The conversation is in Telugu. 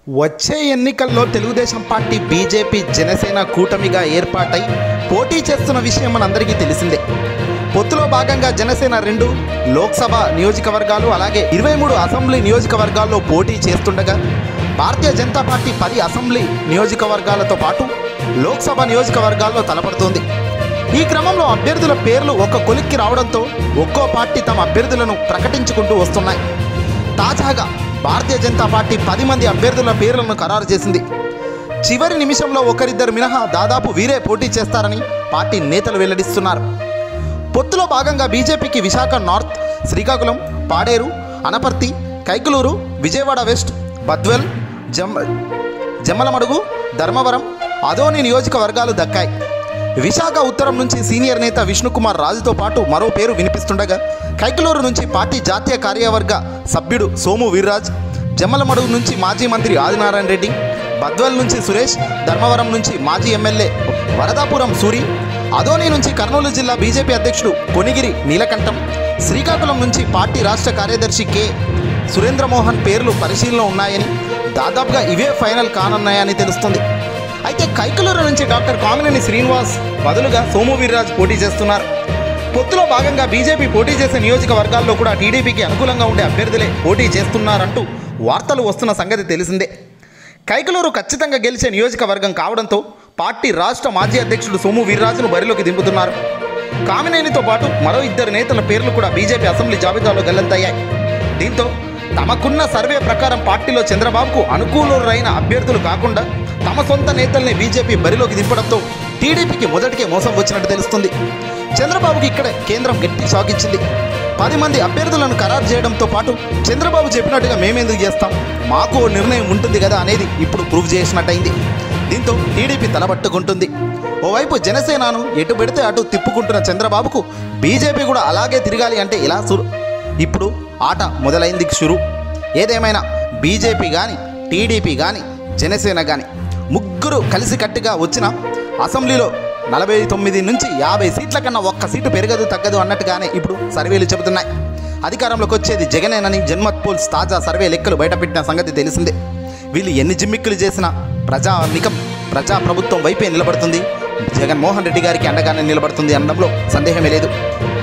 వచ్చే ఎన్నికల్లో తెలుగుదేశం పార్టీ బీజేపీ జనసేన కూటమిగా ఏర్పాటై పోటీ చేస్తున్న విషయం మనందరికీ తెలిసిందే. పొత్తులో భాగంగా జనసేన 2 లోక్సభ నియోజకవర్గాలు అలాగే 23 అసెంబ్లీ నియోజకవర్గాల్లో పోటీ చేస్తుండగా భారతీయ జనతా పార్టీ 10 అసెంబ్లీ నియోజకవర్గాలతో పాటు లోక్సభ నియోజకవర్గాల్లో తలపడుతోంది. ఈ క్రమంలో అభ్యర్థుల పేర్లు ఒక్క కొలిక్కి రావడంతో ఒక్కో పార్టీ తమ అభ్యర్థులను ప్రకటించుకుంటూ వస్తున్నాయి. తాజాగా భారతీయ జనతా పార్టీ 10 మంది అభ్యర్థుల పేర్లను ఖరారు చేసింది. చివరి నిమిషంలో ఒకరిద్దరు మినహా దాదాపు వీరే పోటీ చేస్తారని పార్టీ నేతలు వెల్లడిస్తున్నారు. పొత్తులో భాగంగా బీజేపీకి విశాఖ నార్త్, శ్రీకాకుళం, పాడేరు, అనపర్తి, కైకలూరు, విజయవాడ వెస్ట్, బద్వేల్, జమ్మలమడుగు, ధర్మవరం, అదోని నియోజకవర్గాలు దక్కాయి. విశాఖ ఉత్తరం నుంచి సీనియర్ నేత విష్ణుకుమార్ రాజుతో పాటు మరో పేరు వినిపిస్తుండగా కైకలూరు నుంచి పార్టీ జాతీయ కార్యవర్గ సభ్యుడు సోము వీర్రాజ్, జమ్మలమడుగు నుంచి మాజీ మంత్రి ఆదినారాయణ రెడ్డి, బద్వేల్ నుంచి సురేష్, ధర్మవరం నుంచి మాజీ ఎమ్మెల్యే వరదాపురం సూరి, అదోని నుంచి కర్నూలు జిల్లా బీజేపీ అధ్యక్షుడు కొనిగిరి నీలకంఠం, శ్రీకాకుళం నుంచి పార్టీ రాష్ట్ర కార్యదర్శి కె సురేంద్రమోహన్ పేర్లు పరిశీలనలో ఉన్నాయని, దాదాపుగా ఇవే ఫైనల్ కానున్నాయని తెలుస్తుంది. అయితే కైకలూరు నుంచి డాక్టర్ కామినేని శ్రీనివాస్ బదులుగా సోము వీర్రాజ్ పోటీ చేస్తున్నారు. పొత్తులో భాగంగా బీజేపీ పోటీ చేసే నియోజకవర్గాల్లో కూడా టీడీపీకి అనుకూలంగా ఉండే అభ్యర్థులే పోటీ చేస్తున్నారంటూ వార్తలు వస్తున్న సంగతి తెలిసిందే. కైకలూరు ఖచ్చితంగా గెలిచే నియోజకవర్గం కావడంతో పార్టీ రాష్ట్ర మాజీ అధ్యక్షుడు సోము వీర్రాజును బరిలోకి దింపుతున్నారు. కామినేనితో పాటు మరో 2 నేతల పేర్లు కూడా బీజేపీ అసెంబ్లీ జాబితాలో గల్లంతయ్యాయి. దీంతో తమకున్న సర్వే ప్రకారం పార్టీలో చంద్రబాబుకు అనుకూలురైన అభ్యర్థులు కాకుండా తమ సొంత నేతల్ని బీజేపీ బరిలోకి దింపడంతో టీడీపీకి మొదటికే మోసం వచ్చినట్టు తెలుస్తుంది. చంద్రబాబుకి ఇక్కడ కేంద్రం గట్టి షాక్ ఇచ్చింది. 10 మంది అభ్యర్థులను ఖరారు చేయడంతో పాటు చంద్రబాబు చెప్పినట్టుగా మేమెందుకు చేస్తాం, మాకు ఓ నిర్ణయం ఉంటుంది కదా అనేది ఇప్పుడు ప్రూవ్ చేసినట్టయింది. దీంతో టీడీపీ తలబట్టుకుంటుంది. ఓవైపు జనసేనను ఎటు పెడితే అటు తిప్పుకుంటున్న చంద్రబాబుకు బీజేపీ కూడా అలాగే తిరగాలి అంటే ఇలా ఇప్పుడు ఆట మొదలైంది షురు. ఏదేమైనా బీజేపీ కానీ టీడీపీ కానీ జనసేన కానీ ముగ్గురు కలిసికట్టుగా వచ్చిన అసెంబ్లీలో 49 నుంచి 50 సీట్ల కన్నా ఒక్క సీటు పెరగదు తగ్గదు అన్నట్టుగానే ఇప్పుడు సర్వేలు చెబుతున్నాయి. అధికారంలోకి వచ్చేది జగనేనని జన్మత్ పోల్స్ తాజా సర్వే లెక్కలు బయటపెట్టిన సంగతి తెలిసిందే. వీళ్ళు ఎన్ని జిమ్మిక్కులు చేసినా ప్రజాప్రభుత్వం వైపే నిలబడుతుంది, జగన్మోహన్ రెడ్డి గారికి అండగానే నిలబడుతుంది అనడంలో సందేహమే లేదు.